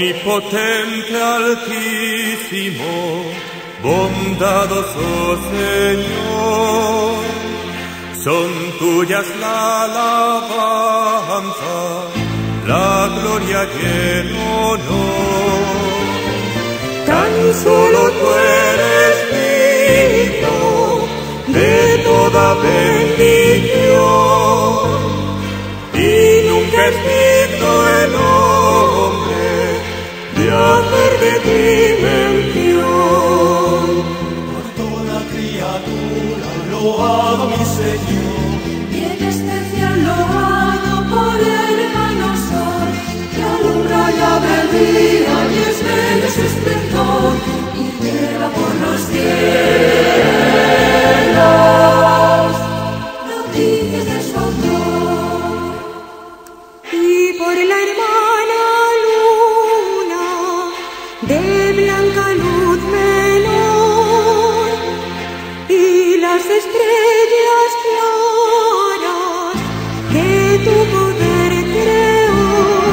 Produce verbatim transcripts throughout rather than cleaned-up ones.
Omnipotente, altísimo, bondadoso Señor, son tuyas la alabanza, la gloria y el honor. Tan solo tú eres digno de toda bendición, y nunca es digno el hombre de hacer de ti mención. Por toda criatura loado mi Señor, y en especial loado por el hermano Sol, que alumbra y abre el día y es bello su esplendor, y lleva por los cielos noticias de su autor. Y por la hermana luna de blanca luz menor, y las estrellas claras que tu poder creó,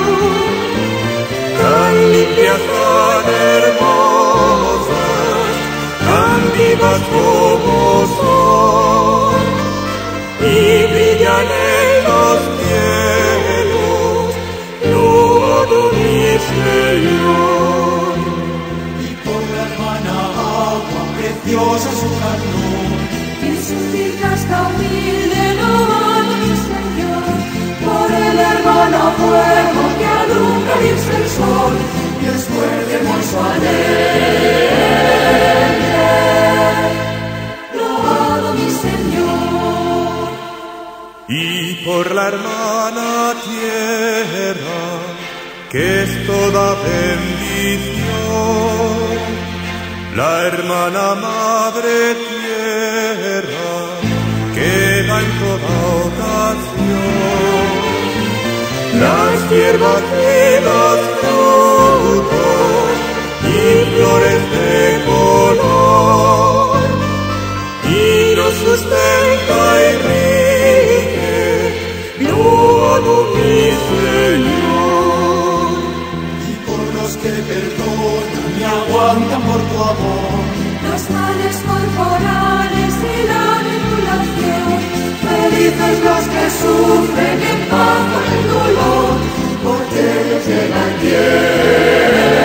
Tan limpias, tan hermosas, tan vivas como son, y brillan en los cielos, loado mi Señor. y por la hermana agua preciosa su carnón, Y su casta humilde loado mi Señor, por el hermano fuego que alumbra y es el sol, y esfuercemos su alegre. Loado mi Señor. Y por la hermana tierra, que es toda bendición, la hermana madre tierra, que da en toda ocasión las hierbas y los frutos y flores de color, y nos sustenta y rige, loado mi Señor. y por los que perdonan y aguantan por tu amor, Los males corporales y la tribulación, felices los que sufren en paz por el dolor, porque ellos llegan bien.